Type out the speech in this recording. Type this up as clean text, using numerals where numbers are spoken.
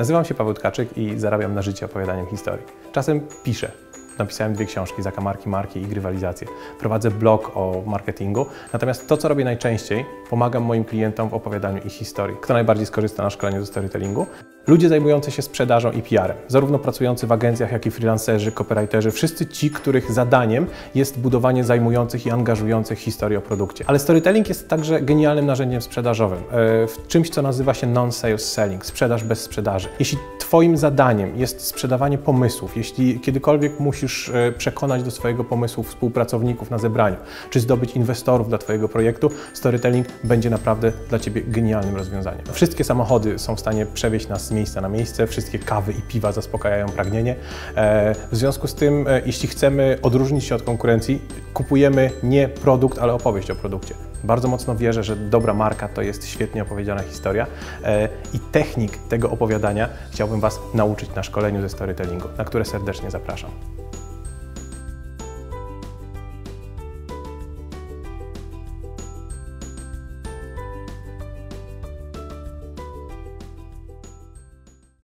Nazywam się Paweł Tkaczyk i zarabiam na życie opowiadaniem historii. Czasem piszę. Napisałem 2 książki, Zakamarki marki i Grywalizację. Prowadzę blog o marketingu, natomiast to, co robię najczęściej, pomagam moim klientom w opowiadaniu ich historii. Kto najbardziej skorzysta na szkoleniu ze storytellingu? Ludzie zajmujący się sprzedażą i PR-em, zarówno pracujący w agencjach, jak i freelancerzy, copywriterzy, wszyscy ci, których zadaniem jest budowanie zajmujących i angażujących historii o produkcie. Ale storytelling jest także genialnym narzędziem sprzedażowym, w czymś, co nazywa się non-sales selling, sprzedaż bez sprzedaży. Jeśli Twoim zadaniem jest sprzedawanie pomysłów, jeśli kiedykolwiek musisz przekonać do swojego pomysłu współpracowników na zebraniu, czy zdobyć inwestorów dla Twojego projektu, storytelling będzie naprawdę dla Ciebie genialnym rozwiązaniem. Wszystkie samochody są w stanie przewieźć nas z miejsca na miejsce, wszystkie kawy i piwa zaspokajają pragnienie. W związku z tym, jeśli chcemy odróżnić się od konkurencji, kupujemy nie produkt, ale opowieść o produkcie. Bardzo mocno wierzę, że dobra marka to jest świetnie opowiedziana historia i technik tego opowiadania chciałbym Was nauczyć na szkoleniu ze storytellingu, na które serdecznie zapraszam.